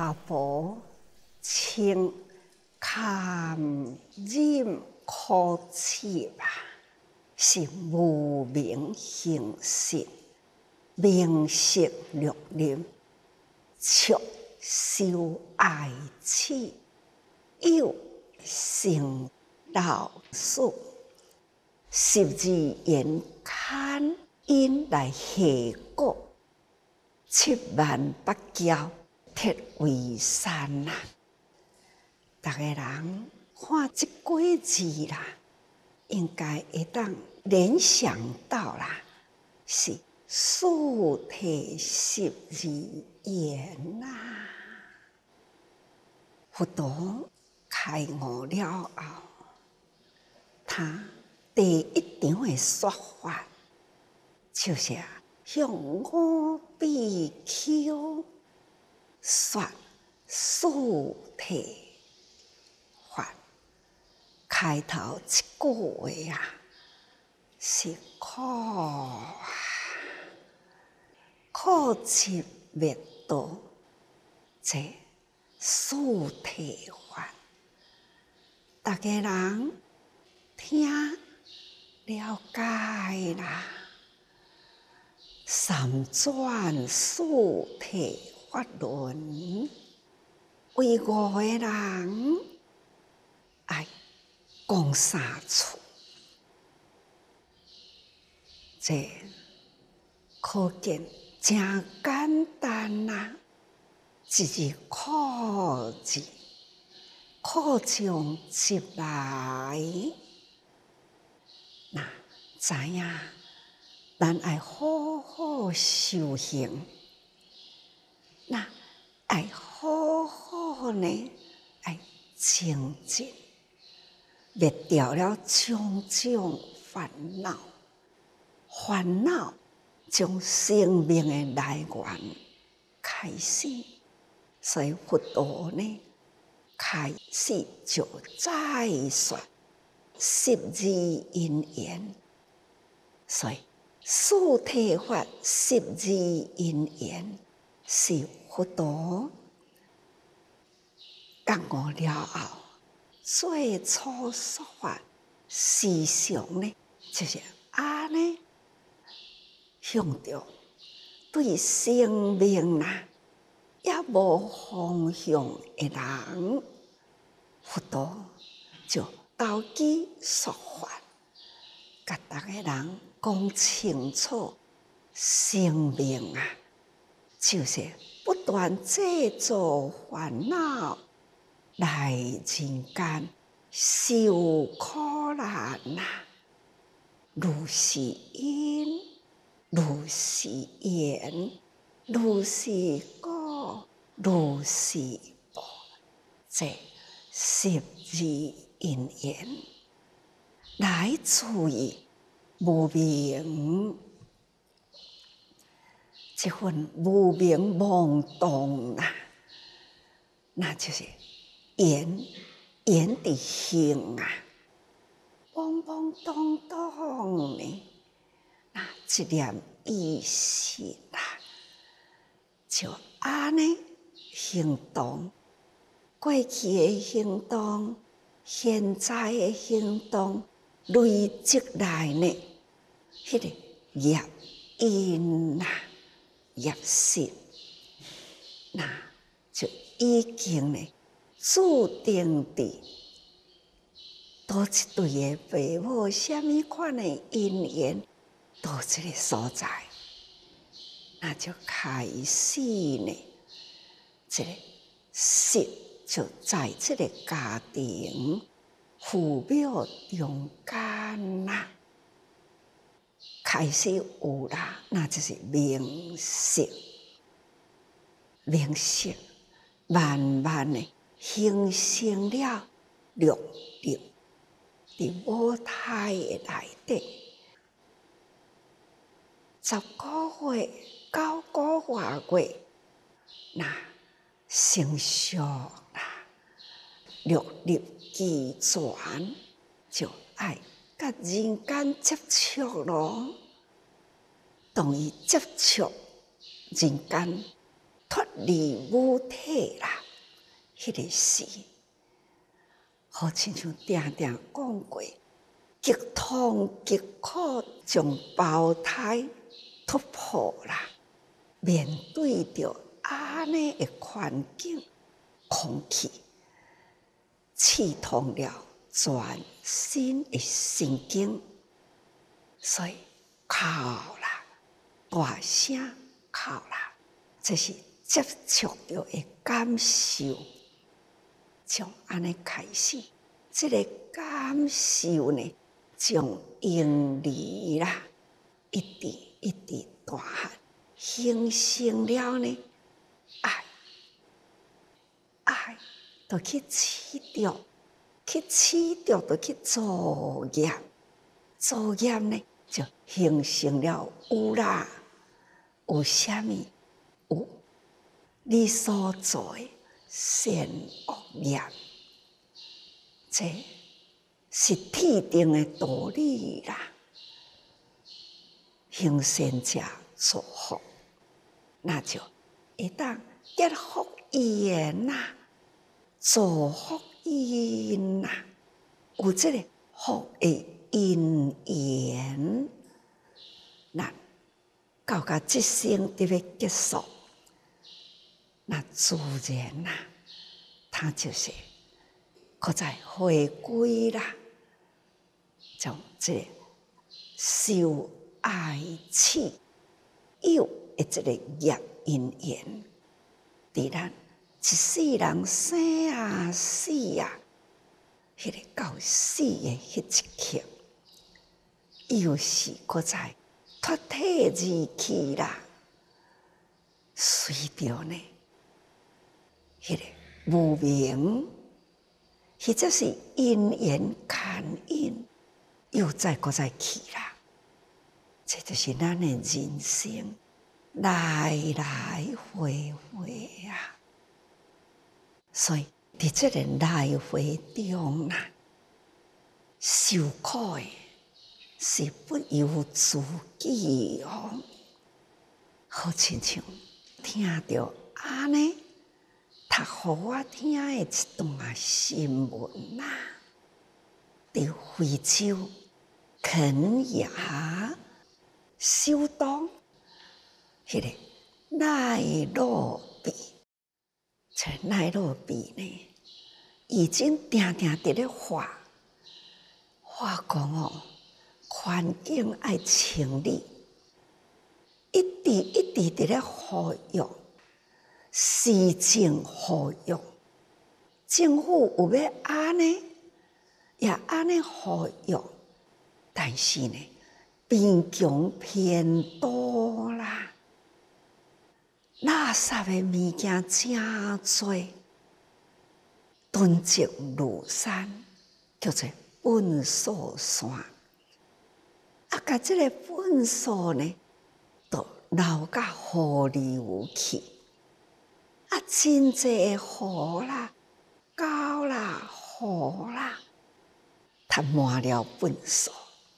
茶钵清堪饮可耻吧，是无名行识，名色六林，触修爱痴，有成道术，十字言堪因来下果，七万八娇铁为山啊！大家人看这几字啦，应该会当联想到啦，是四体十字言啊。佛陀开悟了后，他第一场的说法就是向五比丘说四体法。开头一句话啊，是苦啊，苦集灭道，这四体法，大家人听了解啦。三转四体法轮，为五个人爱讲三处，这可见真简单啊！一字苦字，苦从集来，那知影咱爱好好修行，那爱好好呢，爱清净，灭掉了种种烦恼，烦恼从生命的来源开始，所以佛陀呢开始就再说十字因缘，所以四体法十字因缘是佛陀觉悟了后最初说法思想呢，就是安尼向着对生命啦也无方向的人，佛陀就投机说法，甲大家人讲清楚，生命啊，就是不断制造烦恼来人间受苦难啊！如是因，如是缘，如是果，如是报，这十字因缘来自于无明，这份无明妄动啊，那就是缘的行啊，懵懵懂懂呢，那一念意识啊，就安尼行动，过去的行动，现在的行动，累积来呢，迄个业因啊，业识，那就已经呢注定的多一对的父母，什么款的因缘，到这个所在，那就开始呢，这个识就在这个家庭父母中间啦，开始有啦，那就是名色，名色慢慢的形成了六力，伫母胎的内底10个月、9个月，那成熟啦，六力俱全，就爱甲人间接触咯。当伊接触人间， 脱离母体啦，迄个时，好亲像定定讲过，极痛极苦，将胞胎突破啦。面对着安尼的环境，空气刺痛了全身的神经，所以哭啦，大声哭啦，这是接触到的感受。从安尼开始，这个感受呢，从婴儿啦，一直一直大汉，形成了呢爱，爱就去试着，去试着就去作业，作业呢就形成了有啦，有啥物？有你所做的善恶业，这是天定的道理啦。行善者造福，那就会当结福缘呐，造福因呐，有这个福的因缘，那到甲这生得要结束，那自然呐，它就是搁再回归啦，从这受爱起有的这个业因缘，伫咱一世人生啊死啊，迄个到死的迄一刻，又是搁再脱体而去啦。随着呢，迄个无明，或者是因缘牵引，又搁再去啦。这就是咱的人生，来来回回啊。所以伫这个来回中啊，受苦的是不由自己哦。好亲像听到安尼，读互我听的一段新闻啊，伫非洲肯亚首都迄个奈罗毕，这奈罗毕呢，已经定定伫咧画讲哦，环境爱清理，一直伫咧呼吁，施政呼吁，政府有要安尼，也安尼呼吁，但是呢，贫穷偏多啦，垃圾的物件真多，囤积如山，叫做粪扫山。啊，甲这个粪扫呢，都流到河流去。啊，真济的河啦、沟啦、河啦，它满了粪扫。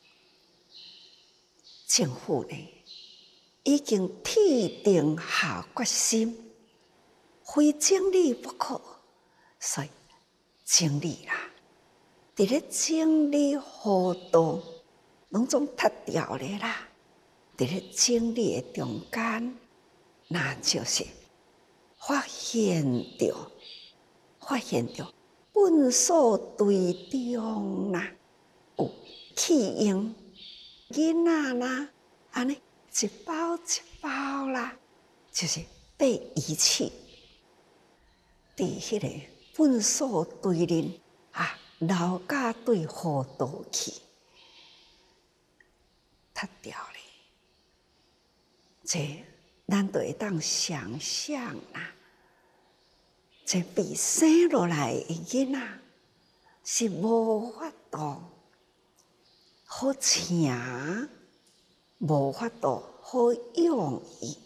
政府呢，已经铁定下决心，非整理不可，所以整理啦。伫咧整理河道，拢总塌掉咧啦。伫咧整理的中间，那就是发现着粪扫堆中啦，有弃婴。囡仔啦，安尼一包一包啦，就是被遗弃，伫迄个粪扫堆里啊，流到对河道去，塌掉咧。这咱就会当想象啦，这被生落来的囡仔是无法度好请，无法度好用伊，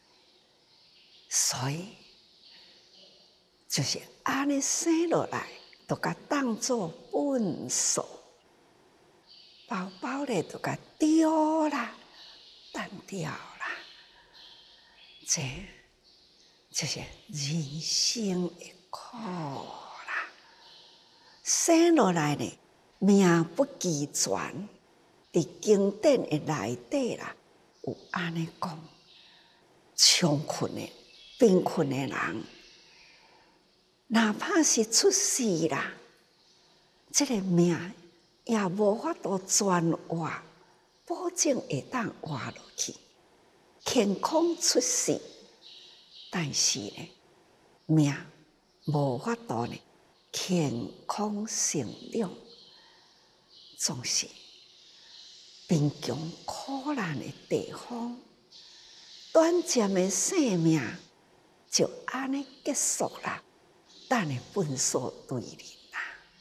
所以就是安尼生落来，就甲当作粪扫，包包咧就甲丢啦，弹掉啦。 就是人生的苦啦。生落来呢，命不齐全，伫经典的内底啦，有安尼讲，穷困的、贫困的人，哪怕是出世啦，这个命也无法度全活，保证会当活落去，健康出世。但是呢，命无法度呢健康成长，总是贫穷苦难的地方，短暂的生命就安尼结束啦，等的分数对人啦。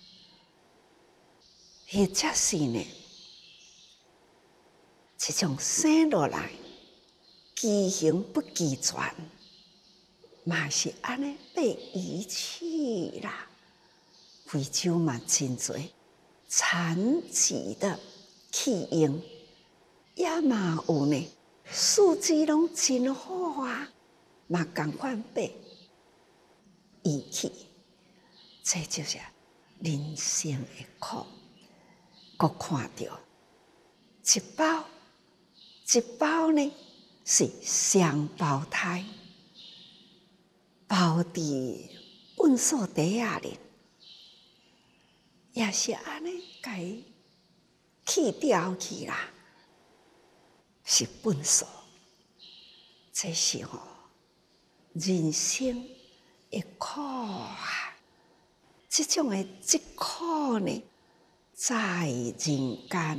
或者是呢，这种生落来畸形不齐全，嘛是安尼被遗弃啦。非洲嘛真多残疾的弃婴，也嘛有呢，素质拢真好啊，嘛同款被遗弃。这就是人生的苦。我看到一包呢是双胞胎，包伫粪扫地下里，也是安尼甲伊弃掉去啦，是粪扫。这是人生的苦啊！这种的疾苦呢，在人间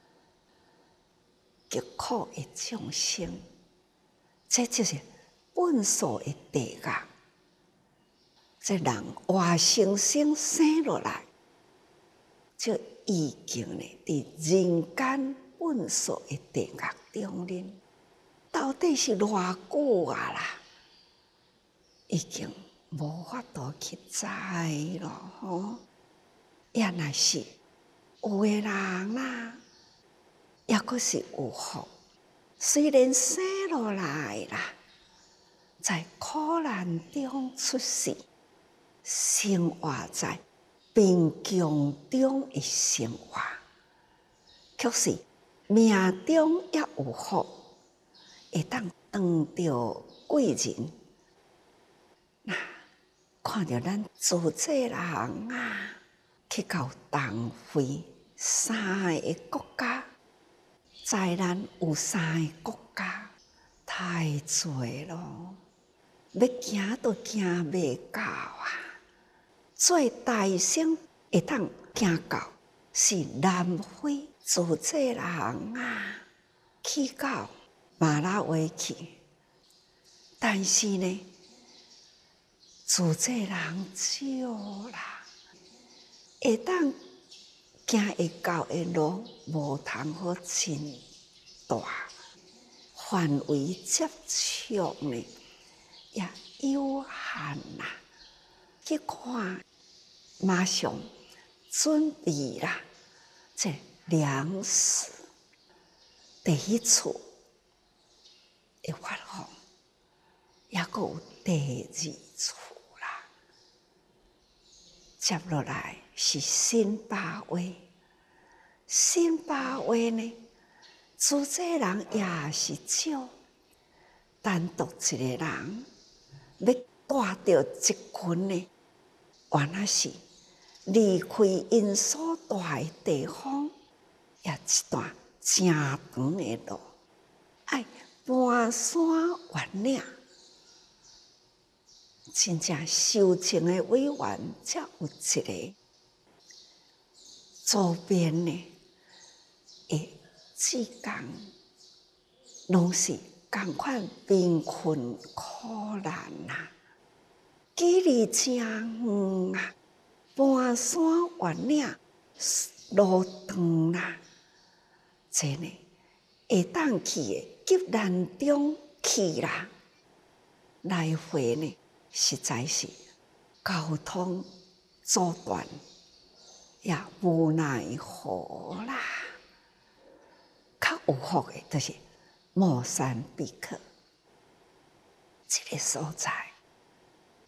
极苦的众生，这就是粪扫的地狱。这人活生生生落来，就已经呢伫人间粪扫的地狱中呢，到底是偌久啊啦？已经无法度去知咯吼。也若是有的人啦，也阁是有福，虽然生落来啦，在苦难中出世，生活在贫穷中的生活，却是命中也有福，会当当着贵人。那看到咱自这人啊，去到东非3个国家，在咱有3个国家，太多咯，要行都行袂到啊！最大声会当行到是南非自这人啊，去到马拉维去，但是呢，自这人少啦，会当行会到的路无通好真大，范围接触呢也有限啦。去看，马上准备啦，这粮食第一处会发放，也阁有第二处啦。接落来是辛巴威，辛巴威呢，自这人也是少，单独一个人要带着一群呢，原来是离开因所住的地方，也一段真长的路，爱搬山越岭，真正修情的委员才有一个周边呢的志工，拢是同款贫困苦难啊，距离真远啊，搬山越岭路长啦，这呢会当去的急难中去啦，来回呢实在是交通阻断，也无奈何啦。较有福的就是莫桑比克这个所在，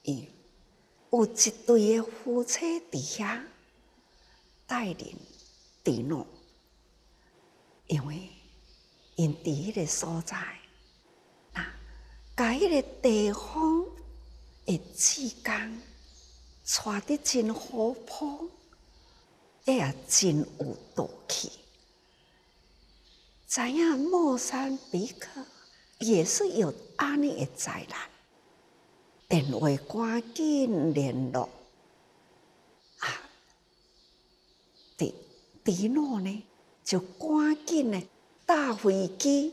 有一对的夫妻伫遐带领迪诺，因为因伫迄个所在，甲迄个地方的志工带得真活泼，也真有道气。知影莫桑比克也是有安尼的灾难，电话赶紧联络迪诺呢，就赶紧呢搭飞机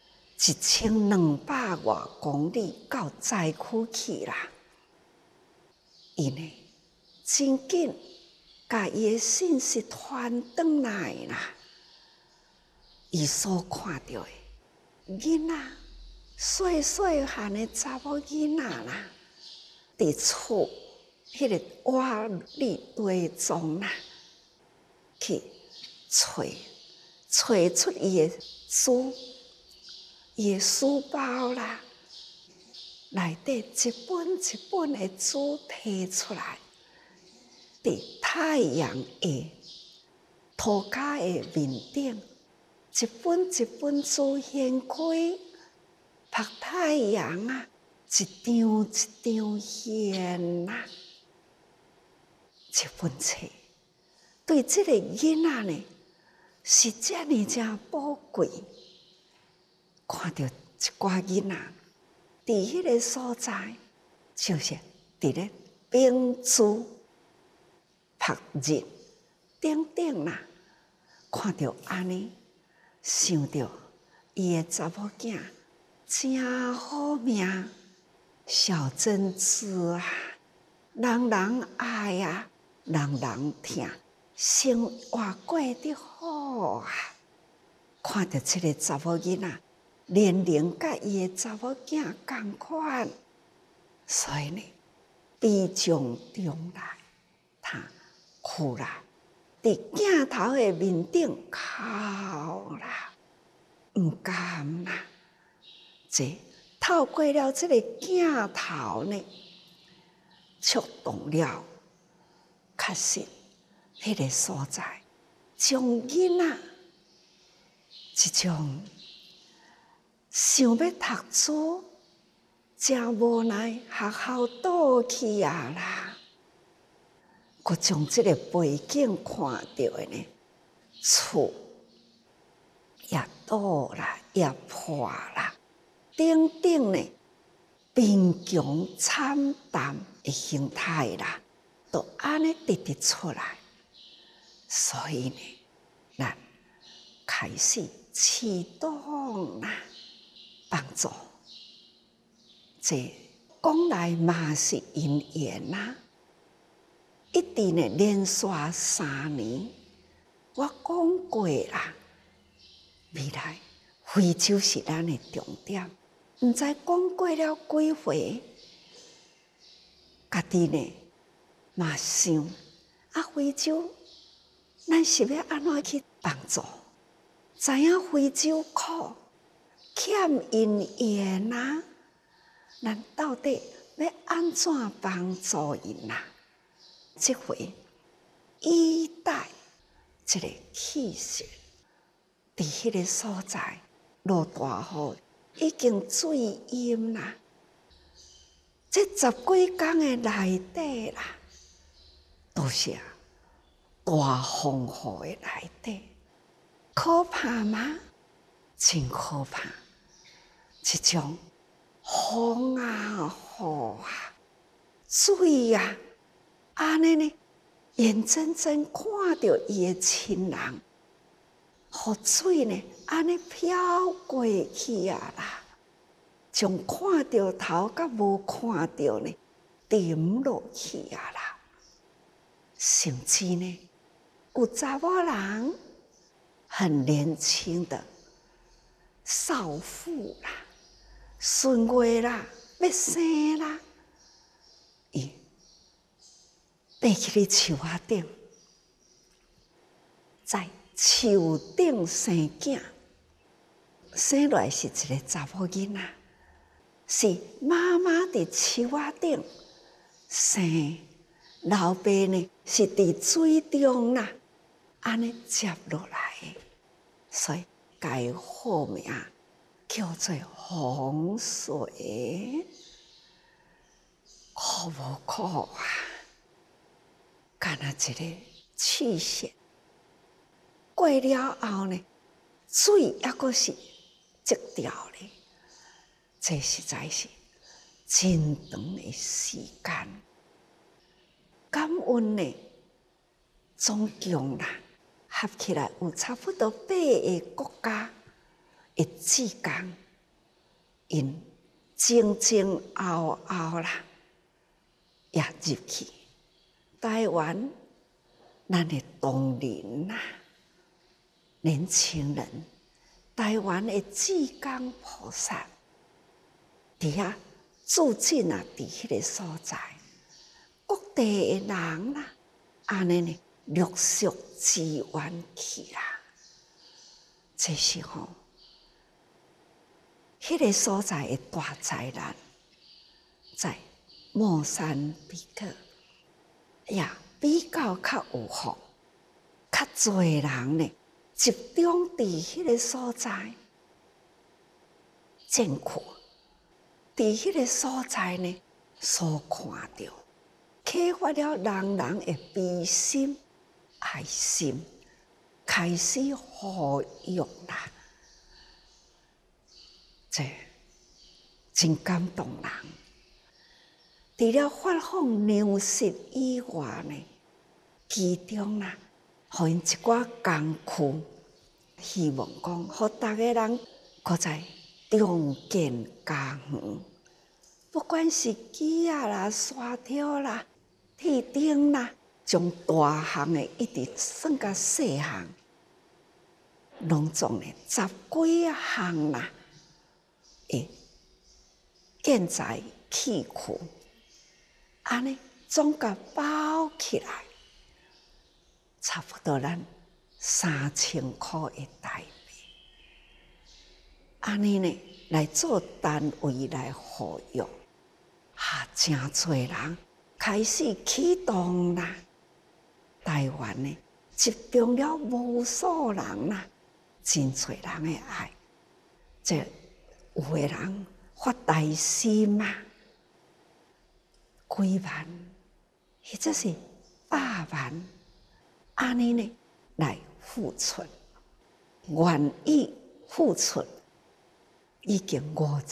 1200多公里到灾区去啦。伊呢真紧甲伊的信息传转来啦。伊所看到的囡仔，细细汉的查某囡仔啦，伫厝迄个瓦砾堆中啦，去找出伊的书，伊的书包啦，内底一本一本的书摕出来，伫太阳的涂骹的面顶。一本一本书掀开，晒太阳啊，一张一张现啊。这本册对这个囡仔呢，是这么正宝贵。看到一寡囡仔伫迄个所在，就是伫咧冰珠、晒日顶顶啦，看到安尼。想到伊的查某囝真好命，小珍珠啊，人人爱啊，人人疼，生活过得好啊！看到这个查某囡仔年龄甲伊的查某囝同款，所以呢，悲从中来，他哭啦。伫镜头的面顶哭啦，唔甘啦。这透过了这个镜头呢，触动了，确实迄个所在，将囡仔一种想要读书，真无奈学校倒去啊啦。佮将这个背景看到的呢，厝也倒啦，也破啦，顶顶呢贫穷惨淡的形态啦，都安尼直出来。所以呢，咱开始启动啦，帮助。这讲来嘛是因缘啦。一直呢连续3年，我讲过啦，未来非洲是咱的重点。毋知讲过了几回，家己呢嘛想非洲，咱是要安怎去帮助？知影非洲苦，欠因缘啊，咱到底要安怎帮助因啊？这回以待这个气势，伫迄个所在落大雨，已经水淹啦。这10几天的内底啦，都是大风雨的内底，可怕吗？真可怕！这种风啊、雨啊、水啊。安尼呢，眼睁睁看到伊的亲人，雨水呢，安尼飘过去啊啦，从看到头甲无看到呢，沉落去啊啦。甚至呢，有查某人很年轻的少妇啦，顺月啦，要生啦，爬去咧树仔顶，在树顶生囝，生来是一个查某囡仔，是妈妈伫树仔顶生老爸呢是伫水中啦，安尼接落来的，所以改好名叫做洪水。苦无苦啊？干那一个气线过了后呢，水还阁是积掉咧，这实在是真长的时间。感恩呢，总共啦合起来有差不多8个国家的志工，因前后啦。也入去台湾，咱的同仁呐，年轻人，台湾的志工菩萨，伫遐驻镇啊，伫迄个所在，各地的人啦，安尼呢，陆续支援去啦。这是吼，迄个所在的大灾难，在莫桑比克也比较较有福，较侪人呢集中伫迄个所在，艰苦伫迄个所在呢所看到，启发了人人的悲心、爱心，开始呼吁啦，这真感动人。除了发放粮食以外呢，其中啦，互因一寡工具，希望讲，互逐个人搁在重建家园，不管是机啊啦、沙条啦、铁钉啦，从大项的一直算到细项，拢总呢10几项啦，建材器具。安尼总甲包起来，差不多咱3000块的台币。安尼呢，来做单位来呼吁，真侪人开始启动啦。台湾呢，集中了无数人啦，真侪人的爱，这有的人发大心啊。几万，或者是100万，安尼呢来付出，愿意付出，已经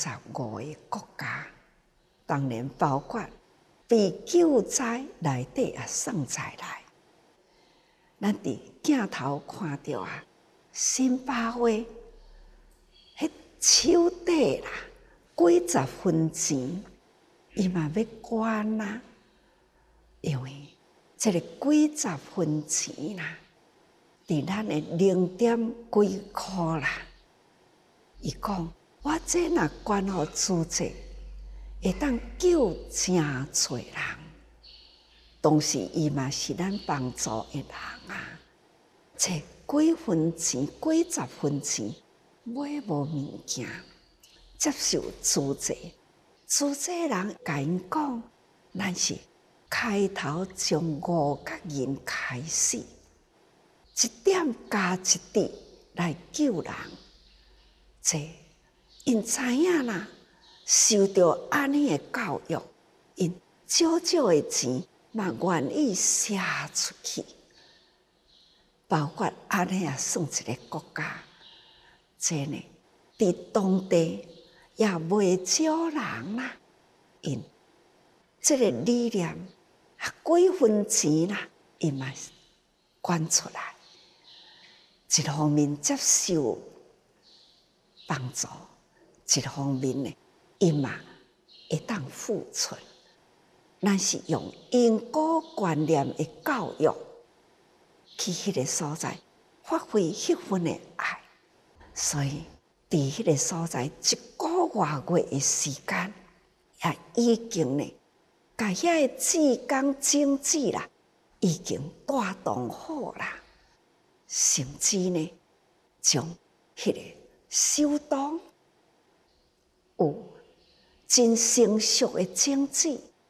55个国家，当然包括被救灾内底也算在内。咱伫镜头看到啊，辛巴威迄手底啦，几十分钱。伊嘛要管啦，因为这个几十分钱啦，伫咱的0点几块啦。伊讲，我这若捐互组织，会当救真侪人。同时，伊嘛是咱帮助的人啊。这几分钱、几十分钱，买无物件，接受组织。组织人甲因讲，咱是开头从5角银开始，一点加一滴来救人。这因知影啦，受到安尼的教育，因少少的钱嘛愿意写出去，包括安尼也算一个国家。这呢，伫当地。也袂少人啦，因这个理念几分钱啦，伊嘛捐出来，一方面接受帮助，一方面呢，伊嘛会当付出。咱是用因果观念的教育，去迄个所在发挥迄份的爱，所以。伫迄个所在1个月的时间，也已经呢，甲遐个志工经济啦，已经带动好啦，甚至呢，将迄个首都有真成熟的经济，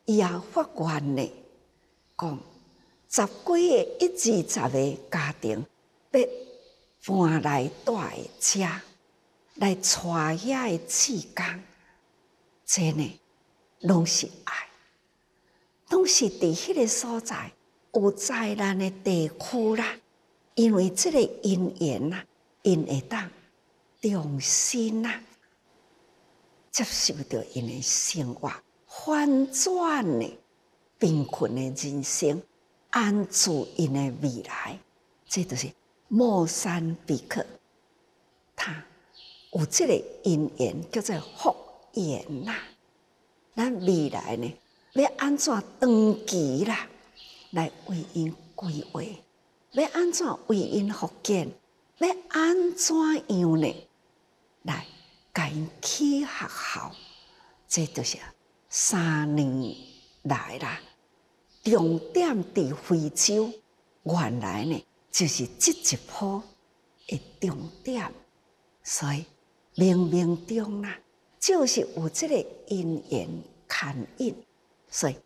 伊也发愿呢，讲10几个、1、20个家庭要搬来住的遮，来带遐个志工，这呢，拢是爱，拢是伫迄个所在有灾难的地区啦。因为这个因缘啦，因会当重新啦接受到因的生活，反转呢贫困的人生，安住因的未来。这就是莫山比克，他有这个因缘叫做福缘啦。咱未来呢，要安怎长期啦，来为因规划？要安怎为因福建？要安怎样呢？来甲因起学校，这就是3年来啦，重点伫非洲。原来呢，就是这一波的重点，所以冥冥中啦，就是有这个因缘牵引，所以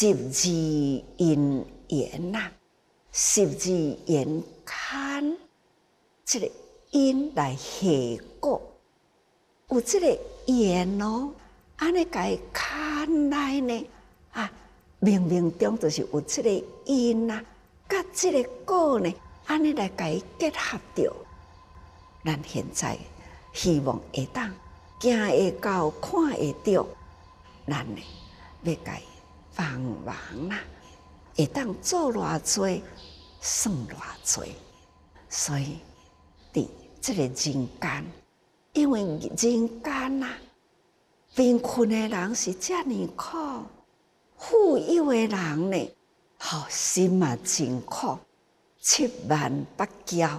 12因缘啦，12缘牵这个因来下果，有这个缘哦，安尼甲伊牵来呢啊，冥冥中就是有这个因啊，甲这个果呢，安尼来甲伊结合着。咱现在希望会当行会到，看会到，咱呢要甲伊帮忙啦，会当做偌济，算偌济。所以伫这个人间，因为人间啊，贫困的人是遮尔苦，富有的人呢，心嘛真苦，7万八娇。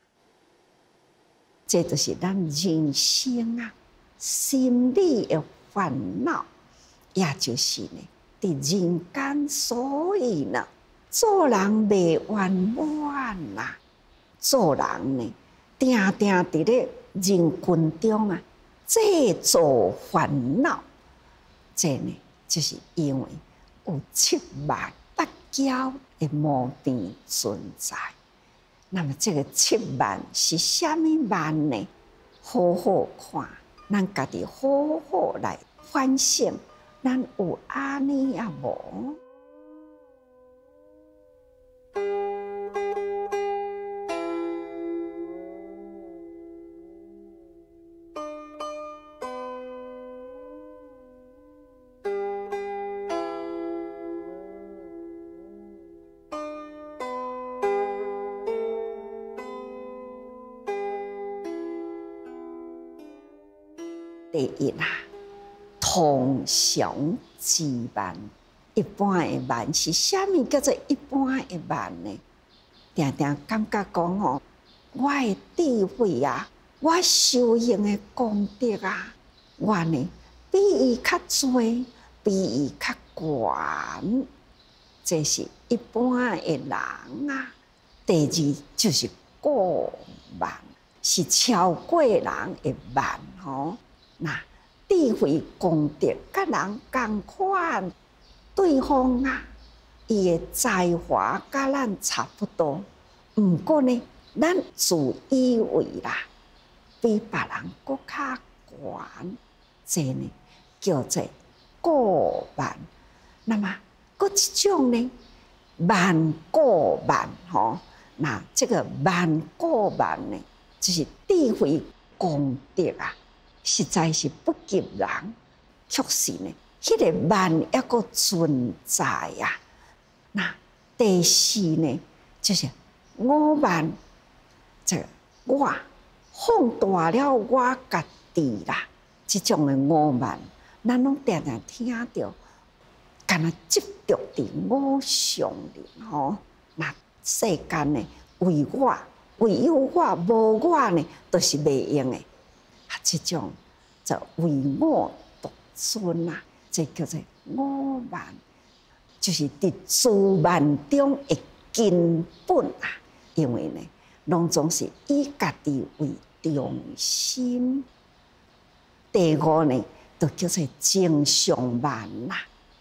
这就是咱人生啊，心理的烦恼，也就是呢，伫人间，所以呢，做人未圆满啦，做人呢，定定伫咧人群中啊，制造烦恼。这呢，就是因为有7万八娇的无边存在。那么这个7万是什么万呢？好好看，咱家己好好来反省，咱有安尼也无？第一啦，通常之万，一般的万是啥物叫做一般的万呢？常常感觉讲吼，我的智慧啊，我修行的功德啊，我呢比伊较多，比伊较悬，这是一般的人啊。第二就是过万，是超过人的万吼。那智慧功德甲人同款，对方啊，伊的才华甲咱差不多，毋过呢，咱自以为啦，比别人搁较悬，这呢叫做过万。那么，搁一种呢，万过万吼，那这个万过万呢，就是智慧功德啊。实在是不及人，确实呢，迄个万还阁存在啊。那第四呢，就是5万，这个我放大了我家己啦，这种的5万，咱拢常常听到，敢若执着伫我上面吼。那世间呢，为我，唯有我，无我呢，都是袂用的。这种就唯我独尊啊，这叫做我慢，就是伫自慢中的根本啊。因为呢，拢总是以家己为中心。第5呢，就叫做正常慢啦。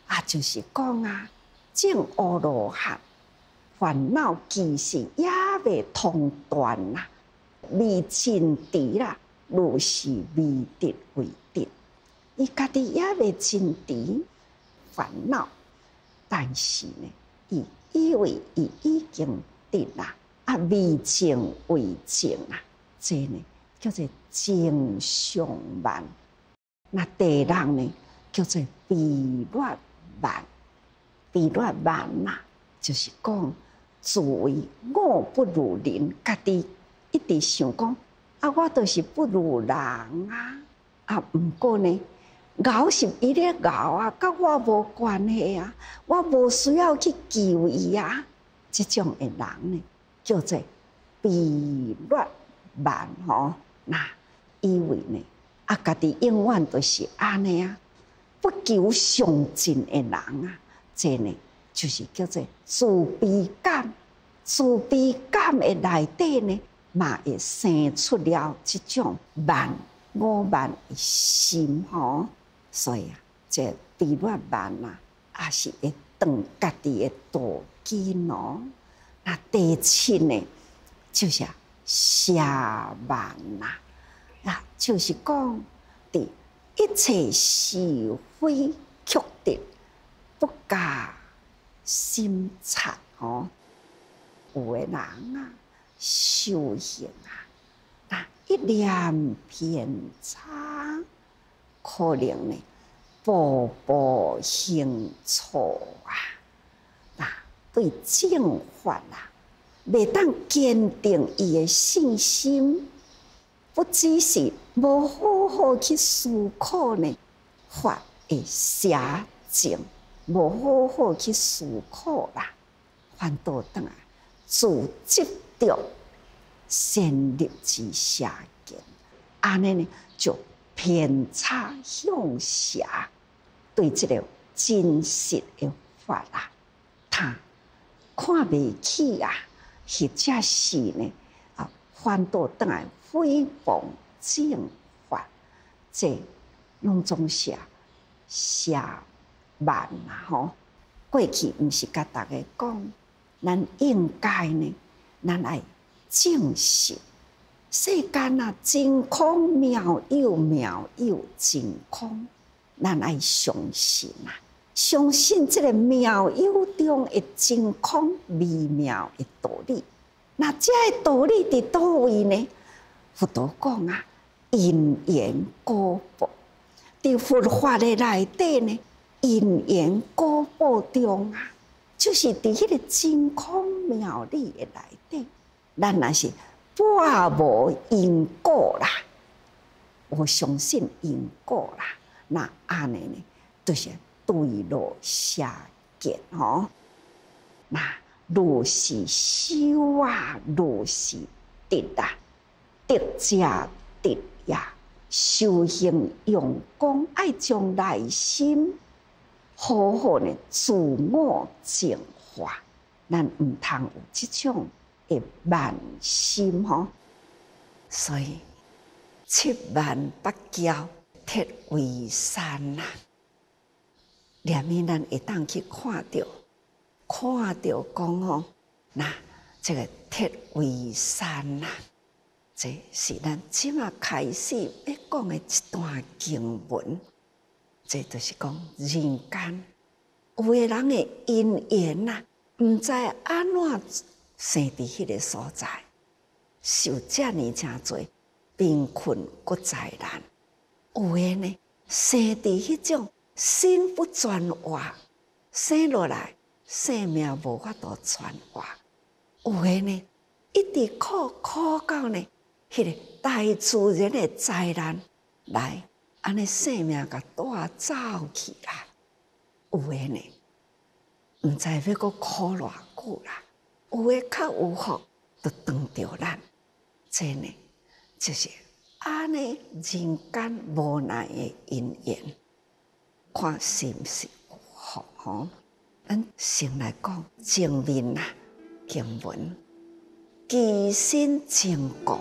就是讲啊，正恶罗汉烦恼其实也未通断啦，未尽除啦，如是未得为得。伊家己也未尽除烦恼，但是呢，伊以为伊已经得啦，未证为证啊，这呢叫做正常慢。那第二呢，叫做悲乐慢。悲乐慢呐，就是讲自为我不如人，家己一直想讲我就是不如人不过呢，熬是伊咧熬甲我无关系我无需要去救伊这种的人呢，叫做悲乐慢那以为呢家己永远都是安尼不求上进的人这呢就是叫做自卑感。自卑感的内底呢，嘛会生出了这种我慢的心所以这悲乐慢也是会断家己的道根那第七呢，就是下慢就是讲伫一切是非曲直，不加心察有的人修行一念偏差，可能呢步步行错对正法未当坚定伊的信心，不只是无好好去思考呢法的邪正，无好好去思考反倒转来自执着先入之邪见，安尼呢就偏差向邪，对这个真实的法他看不起或者是呢反倒转来诽谤正法，这拢总是邪慢过去毋是甲大家讲，咱应该呢，咱爱正视世间真空妙有，妙有真空，咱爱相信相信这个妙有中的真空微妙的道理。那这个道理伫倒位呢？佛陀讲因缘果报，伫佛法的内底呢，因缘果报中就是伫迄个真空妙理的内底，咱若是半无因果我相信因果那安尼呢，就是对路邪见那如是修如是得得者得也。修行用功，爱将内心好好呢自我净化，咱唔通有这种的慢心所以七万八交铁为山连面咱会当去看到讲那这个铁为山这是咱即马开始要讲的一段经文，这就是讲人间有的人的因缘毋知安怎生伫迄个所在，受遮尔诚多贫困搁灾难。有的呢，生伫迄种心不转化，生落来生命无法度转化。有的呢，一直苦到呢，迄个大自然的灾难来，安尼生命甲带走去有的呢，毋知要搁苦偌久有的较有福，就当着咱。这呢，就是安尼人间无奈的因缘，看是毋是有福咱先来讲前面经文，其身正果。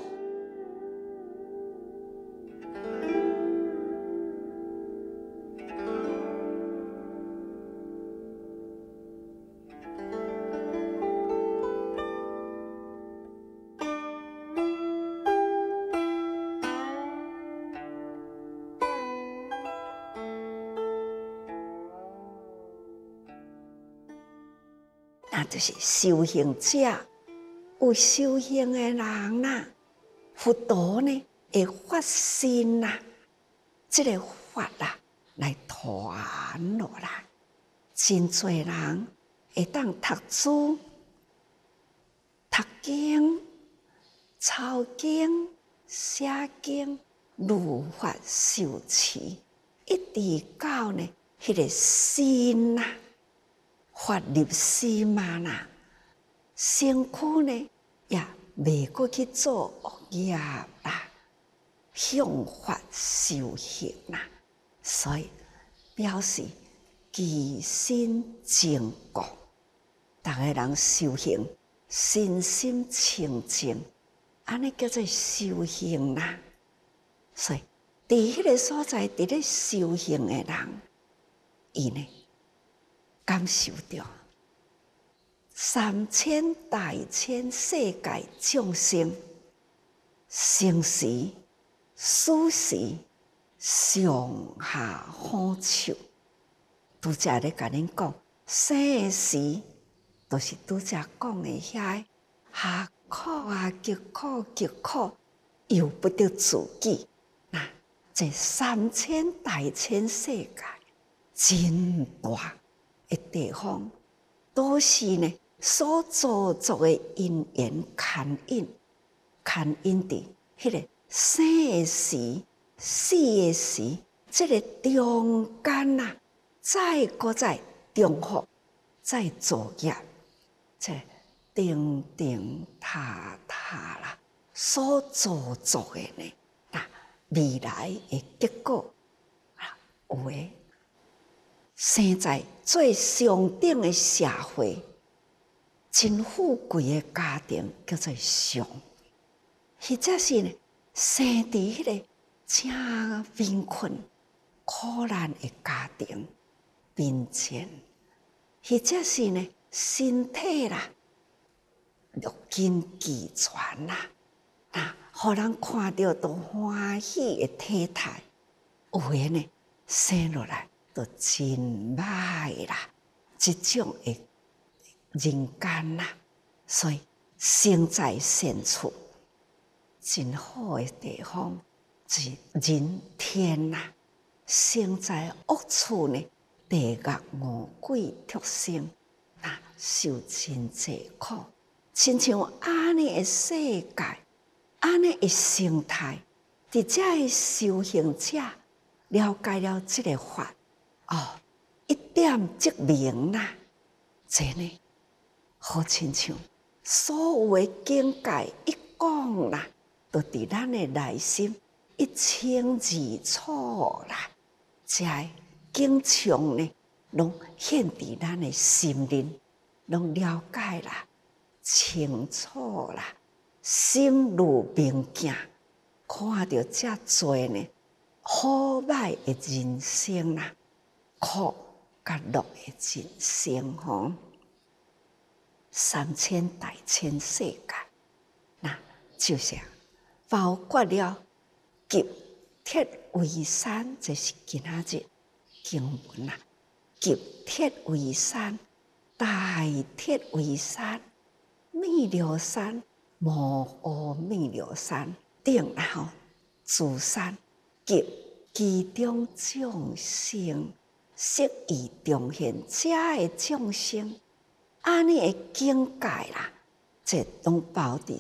那就是修行者。有修行的人啦，佛陀呢会发心啦，这个法啦来传落来，真侪人会当读书、读经、抄经、写经、如法受持，一直到呢迄个心呐，发入心嘛啦。身躯呢，也袂过去做恶业啦，向法修行啦，所以表示其心净光。逐个人修行，身心清净，安尼叫做修行啦。所以，伫迄个所在，伫咧修行的人，伊呢感受到。3000大千世界众生，生时、死时，上下好处。拄则咧甲恁讲，生时就是拄则讲的遐下苦啊，极苦极苦，又不得自己。那这3000大千世界真大的地方，都是呢。所造作的因缘牵引伫迄个生的时、死的时，这个中间啊，再重复，再作业，这定定塔塔啦，所造作的呢，未来的结果有诶，生在最上等的社会。真富贵的家庭叫做上，或者是呢生伫迄个真贫困苦难的家庭面前，或者是呢身体啦六根俱全啦，互人看到都欢喜的体态，有诶呢生落来都真歹啦，这种的。人间啦，所以生在善处，真好的地方是人天啦；生在恶处呢，地狱魔鬼畜生，受真济苦。亲像安尼的世界，安尼的生态，伫遮的修行者了解了这个法，一点即明啦，这呢。好亲像所有的境界一讲啦，都伫咱的内心一清二楚啦。这经常呢，拢显伫咱的心灵，拢了解啦、清楚啦，心如明镜，看到遮多呢好歹的人生啦，苦甲乐的人生吼。3000大千世界，那就是包括了极铁围山，这是今仔日经文啦。极铁围山、大铁围山、弥勒山、摩诃弥勒山等后诸山，极其中众生，适宜彰显遮的众生。安尼的境界啦，这拢包伫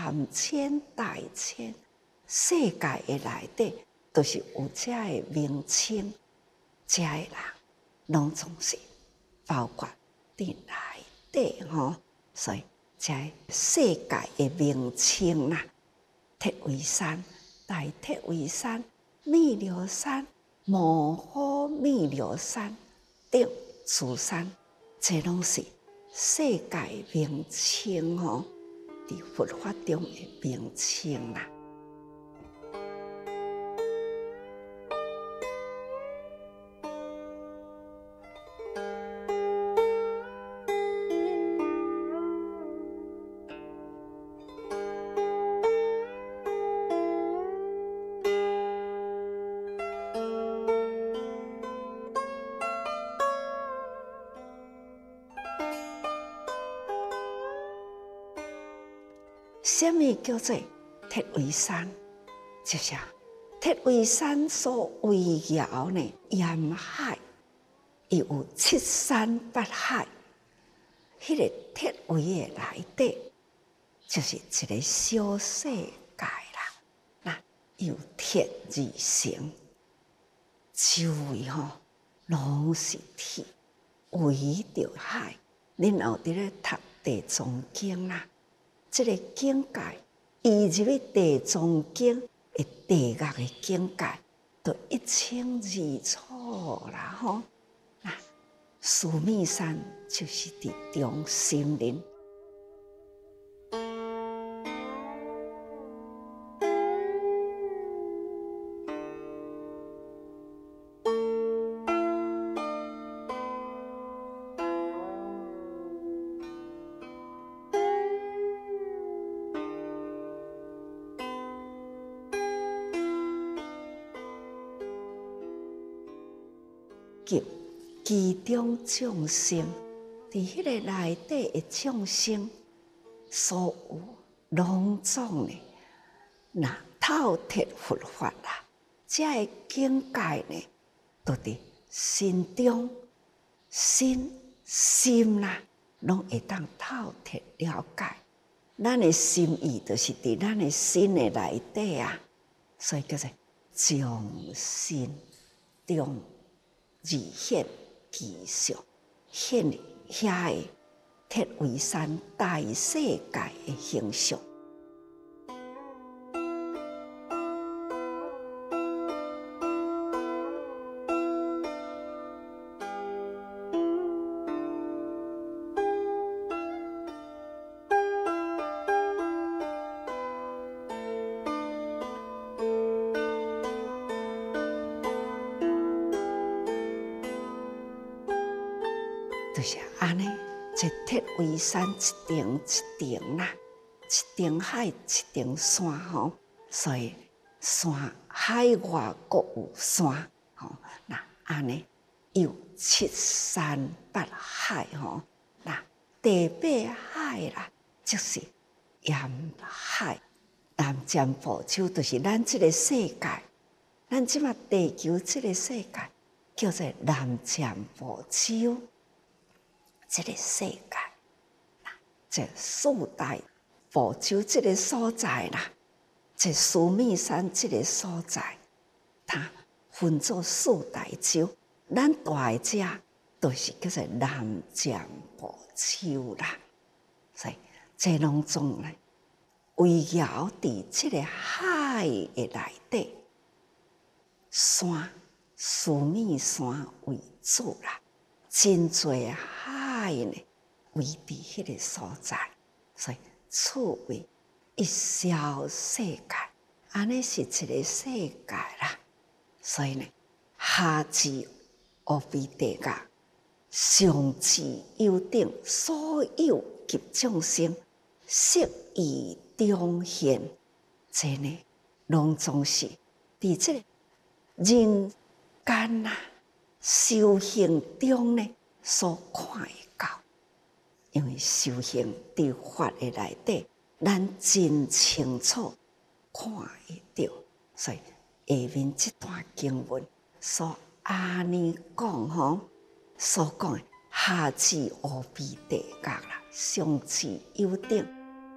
3000大千世界的内底，都是有遮的名称，遮的人拢总是包括伫内底吼。所以，遮世界的名称啦，铁围山、大铁围山、弥勒山、摩诃弥勒山等诸山，这拢是。世界名称吼，伫佛法中的名称啦。 什么叫做铁围山？就是铁围山所围绕呢，沿海伊有七山八海，迄个铁围的内底，就是一个小世界啦。那由铁而成，周围拢是铁，围着海。恁后伫咧读地藏经啦，这个境界，伊入去地藏经的地狱的境界，都一清二楚啦吼。那须弥山就是伫中心林。及其中众生，伫迄个内底的众生，所有拢总呢，那透彻佛法啦，这个境界呢，都伫心中，心啦，拢会当透彻了解。咱的心意，就是伫咱的心的内底啊，所以叫做众心中。而现其相，现遐个铁围山大世界的形象。就是安尼，一铁围山一定一定啦，一定海一定山吼，所以山海外各有山吼，那安尼有七山八海吼，那第八海啦，就是沿海南瞻部洲，就是咱这个世界，咱即马地球这个世界叫做南瞻部洲。这个世界，这四大部洲这个所在啦，这须弥山这个所在，它分作四大洲。咱大的这都是叫做南瞻部洲啦。所以这拢总呢，围绕伫这个海的内底，山须弥山为主啦，真侪海呢，为伫迄个所在，所以处为一小世界，安尼是一个世界啦。所以呢，下至无比地狱，上至幽顶，所有及众生，悉以中现，这呢，拢总是伫这个人间啊修行中呢所看的。因为修行伫法的内底，咱真清楚看会到，所以下面这段经文所安尼讲吼，所讲的下至无比地狱啦，上至幽顶。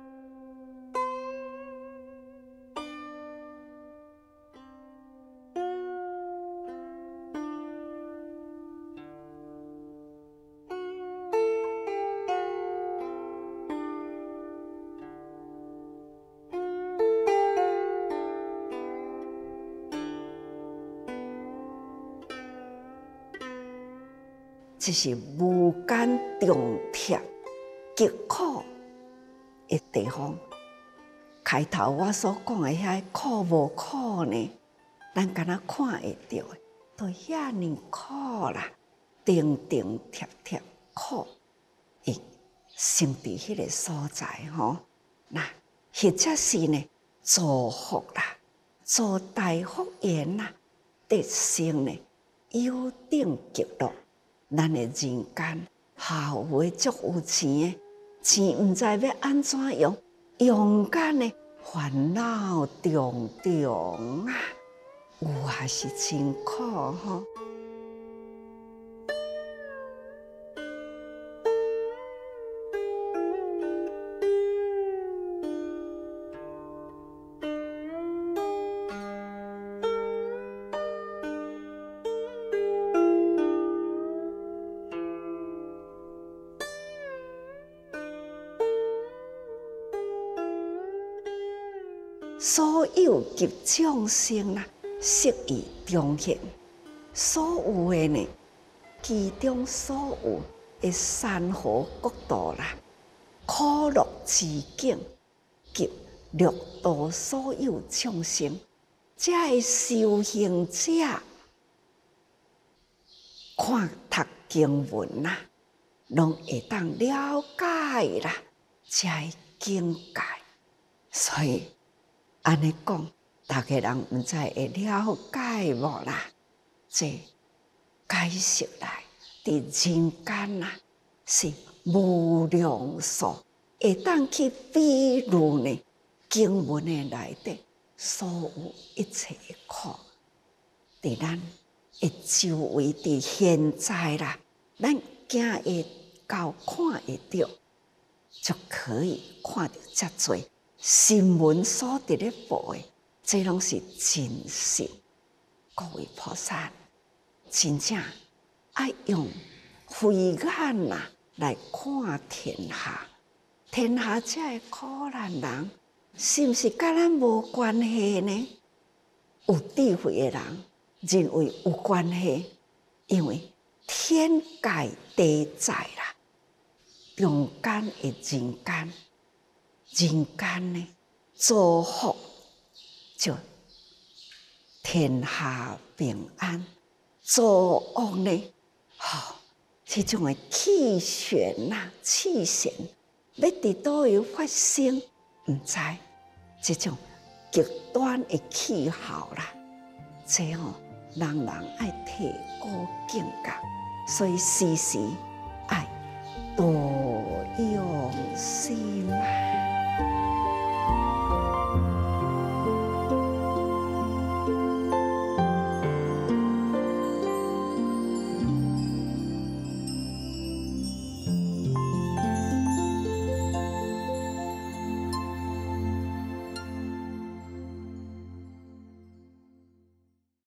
这是无间重贴极苦的地方。开头我所讲的遐苦无苦呢，咱敢若看会到的，都遐尼苦啦，定定贴贴苦，伊生伫迄个所在吼。那或者是呢，造福啦，造大福缘啦，得生呢幽顶极乐。咱的人间好话足有钱的，钱毋知要安怎用， 勇敢的烦恼重重啊，有也是真苦吼。所有及众生啦，适于中现。所有的呢，其中所有的山河国度啦，苦乐之境，及六道所有众生，这个修行者看读经文啦，拢会当了解啦，这个境界，所以。安尼讲，大家人毋知会了解无啦？这解释来，伫人间啊，是无量数，会当去比喻呢经文的内底所有一切的苦，伫咱的周围，伫现在啦，咱行会到看会到，就可以看到遮多。新闻所得的报的，这拢是真实。各位菩萨，真正爱用慧眼呐来看天下，天下这个苦难人，是毋是甲咱无关系呢？有智慧的人认为有关系，因为天界地在啦，中间的人间。人间呢，祝福就天下平安；作恶呢，这种的气旋呐，气旋要伫倒位发生，毋知这种极端的气候啦，这人人爱提高境界，所以时时爱多用心啊。